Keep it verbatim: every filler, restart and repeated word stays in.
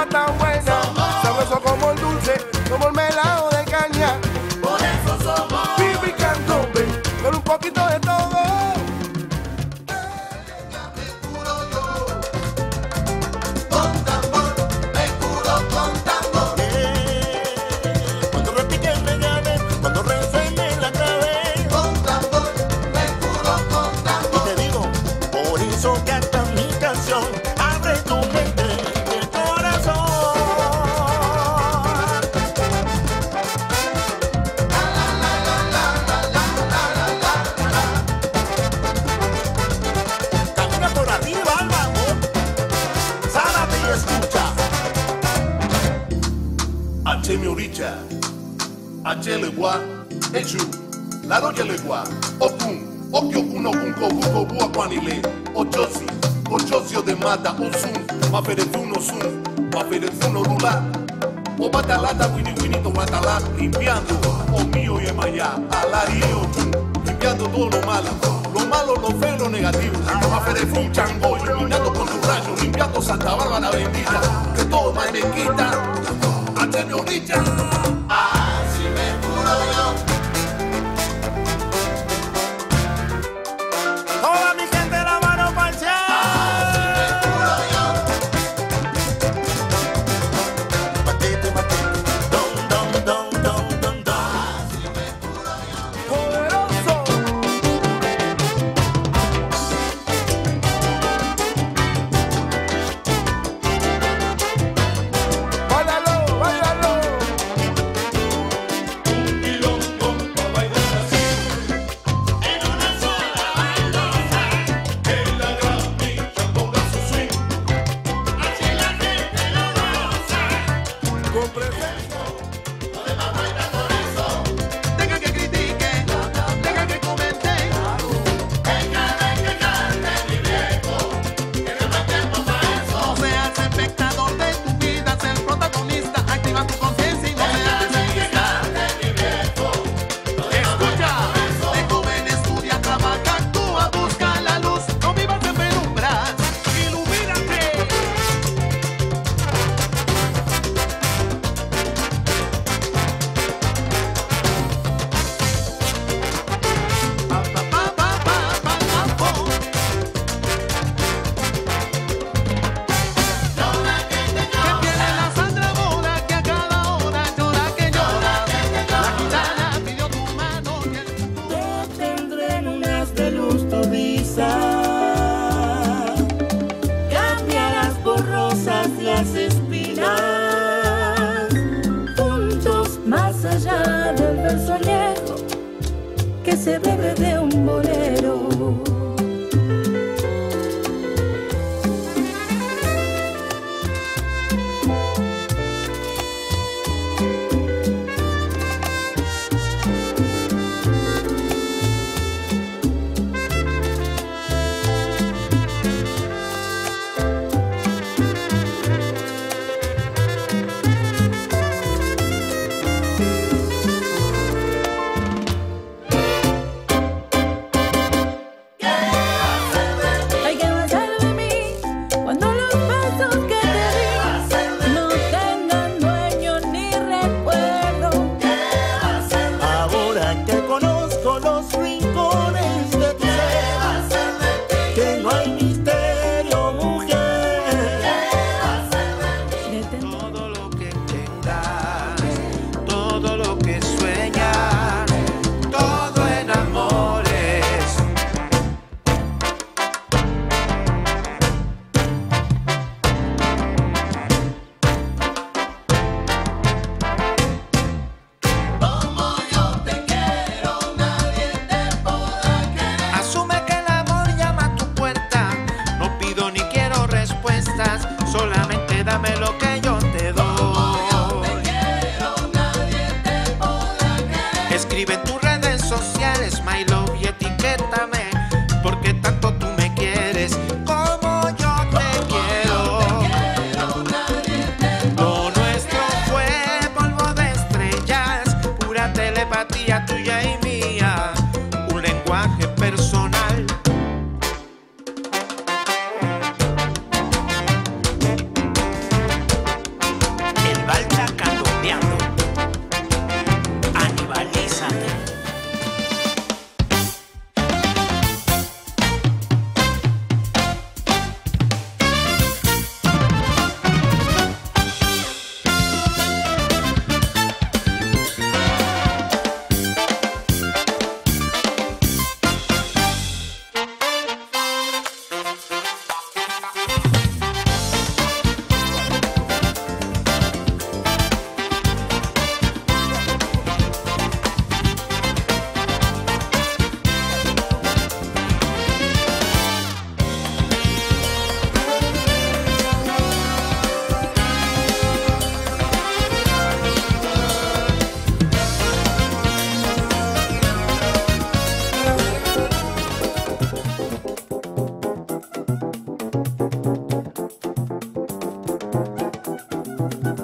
ropa tan buena, sabroso como el dulce, como el melado de caña. Por eso somos Pipi Candombe, con un poquito de todo. Señorita, Achelewa, Echu, Laroyelewa, Okun, Okyokuno Kunko Buko Bua Kwanile, Ochosi, Ochosio de Mata, Osun, Maferefuno Sun, Maferefuno Rula, Obatalata Wini Winito Watala, limpiando, O mío y Emaya, Alari Okun, limpiando todo lo malo, lo malo, lo feo, lo negativo, Maferefun Chango, iluminando con tu rayo, limpiando Santa Bárbara bendita, que todo mal me quita. Señorita, así me curo yo. Toda mi gente la mano pa'l cielo. Así me curo yo. Paquete, paquete, don, don, don, don, don, don. Así me curo yo. Poderoso. Báilalo, báilalo. Que se bebe de un bolero. Escribe en tus redes sociales, my love, y etiquétame, porque tanto tú me quieres como yo te quiero. Lo nuestro fue polvo de estrellas, pura telepatía tuya y mía, un lenguaje personal. Thank you.